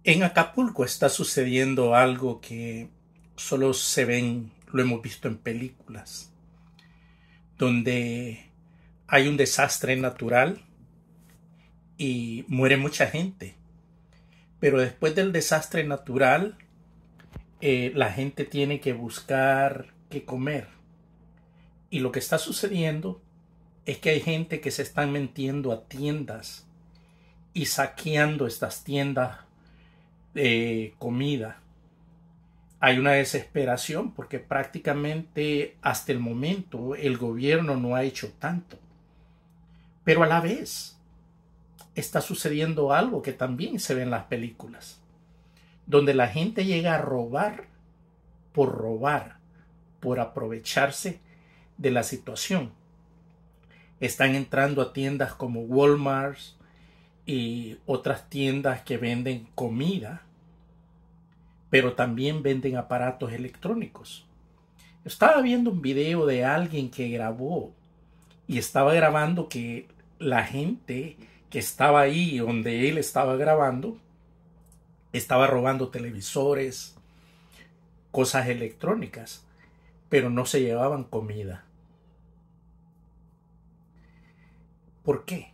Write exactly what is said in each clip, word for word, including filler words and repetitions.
En Acapulco está sucediendo algo que solo se ven, lo hemos visto en películas, donde hay un desastre natural y muere mucha gente. Pero después del desastre natural, eh, la gente tiene que buscar qué comer. Y lo que está sucediendo es que hay gente que se están metiendo a tiendas y saqueando estas tiendas de comida. Hay una desesperación porque prácticamente hasta el momento el gobierno no ha hecho tanto. Pero a la vez está sucediendo algo que también se ve en las películas, donde la gente llega a robar por robar, por aprovecharse de la situación. Están entrando a tiendas como Walmart y otras tiendas que venden comida, pero también venden aparatos electrónicos. Estaba viendo un video de alguien que grabó y estaba grabando que la gente que estaba ahí donde él estaba grabando estaba robando televisores, cosas electrónicas, pero no se llevaban comida. ¿Por qué?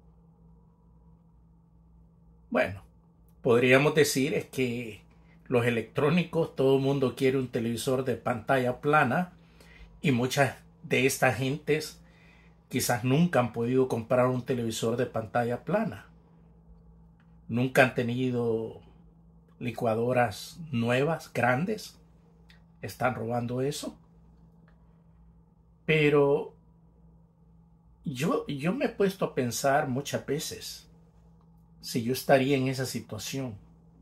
Bueno, podríamos decir es que los electrónicos, todo el mundo quiere un televisor de pantalla plana y muchas de estas gentes quizás nunca han podido comprar un televisor de pantalla plana. Nunca han tenido licuadoras nuevas, grandes. Están robando eso. Pero yo, yo me he puesto a pensar muchas veces si yo estaría en esa situación.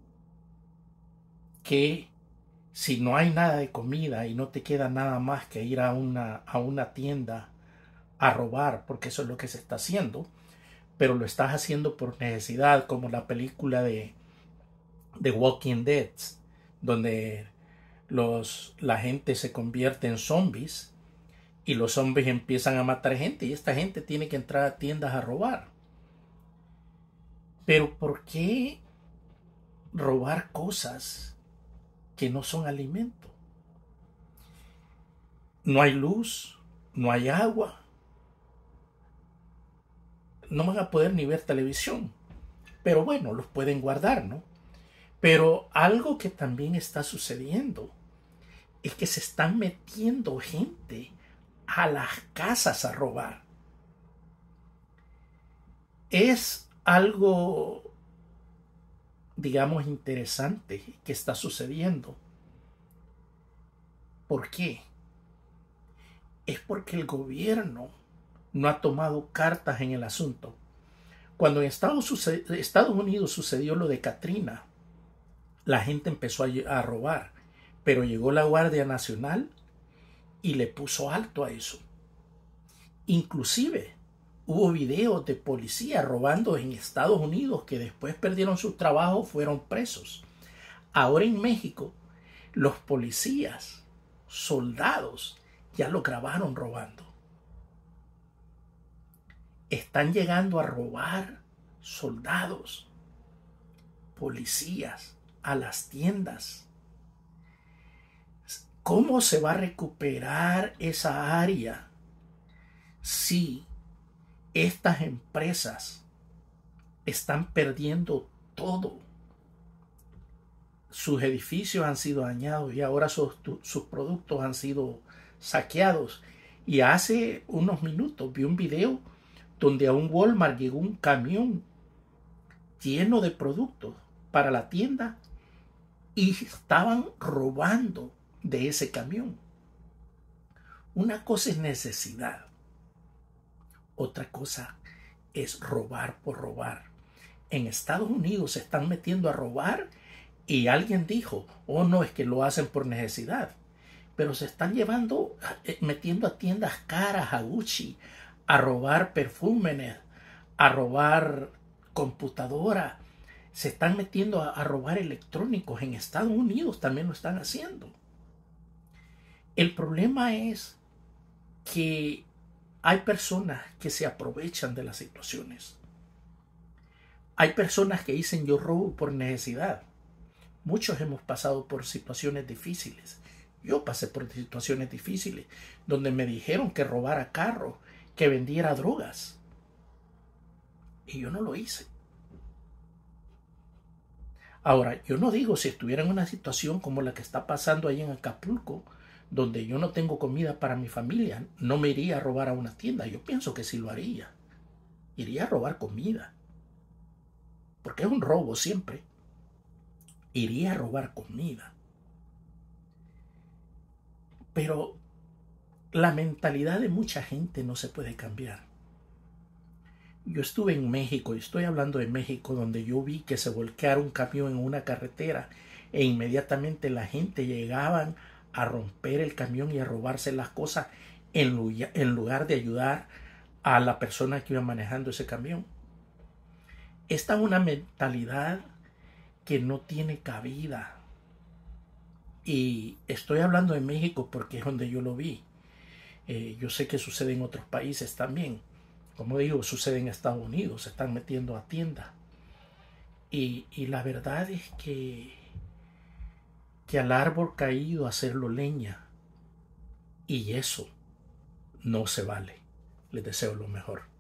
Que si no hay nada de comida y no te queda nada más que ir a una, a una tienda a robar, porque eso es lo que se está haciendo, pero lo estás haciendo por necesidad, como la película de, de Walking Dead, donde los, la gente se convierte en zombies y los zombies empiezan a matar gente y esta gente tiene que entrar a tiendas a robar. Pero ¿por qué robar cosas que no son alimento? No hay luz, no hay agua, no van a poder ni ver televisión, pero bueno, los pueden guardar, ¿no? Pero algo que también está sucediendo es que se están metiendo gente a las casas a robar. Es algo, digamos, interesante que está sucediendo. ¿Por qué? Es porque el gobierno no ha tomado cartas en el asunto. Cuando en Estados, Estados Unidos sucedió lo de Katrina, la gente empezó a, a robar, pero llegó la Guardia Nacional y le puso alto a eso. Inclusive hubo videos de policías robando en Estados Unidos que después perdieron su trabajo, fueron presos. Ahora en México, los policías, soldados, ya lo grabaron robando. Están llegando a robar soldados, policías, a las tiendas. ¿Cómo se va a recuperar esa área si estas empresas están perdiendo todo? Sus edificios han sido dañados y ahora sus, sus productos han sido saqueados. Y hace unos minutos vi un video donde a un Walmart llegó un camión lleno de productos para la tienda y estaban robando de ese camión. Una cosa es necesidad, otra cosa es robar por robar. En Estados Unidos se están metiendo a robar y alguien dijo, oh no, es que lo hacen por necesidad, pero se están llevando, metiendo a tiendas caras, a Gucci, a robar perfumes, a robar computadoras, se están metiendo a, a robar electrónicos. En Estados Unidos también lo están haciendo. El problema es que hay personas que se aprovechan de las situaciones. Hay personas que dicen yo robo por necesidad. Muchos hemos pasado por situaciones difíciles. Yo pasé por situaciones difíciles donde me dijeron que robara carro, que vendiera drogas. Y yo no lo hice. Ahora, yo no digo si estuviera en una situación como la que está pasando ahí en Acapulco, donde yo no tengo comida para mi familia, no me iría a robar a una tienda. Yo pienso que sí lo haría. Iría a robar comida. Porque es un robo siempre. Iría a robar comida. Pero la mentalidad de mucha gente no se puede cambiar. Yo estuve en México, y estoy hablando de México, donde yo vi que se volcara un camión en una carretera e inmediatamente la gente llegaban a romper el camión y a robarse las cosas en lugar de ayudar a la persona que iba manejando ese camión. Esta es una mentalidad que no tiene cabida. Y estoy hablando de México porque es donde yo lo vi. Eh, yo sé que sucede en otros países también. Como digo, sucede en Estados Unidos. Se están metiendo a tiendas. Y, y la verdad es que, que al árbol caído hacerlo leña. Y eso no se vale. Les deseo lo mejor.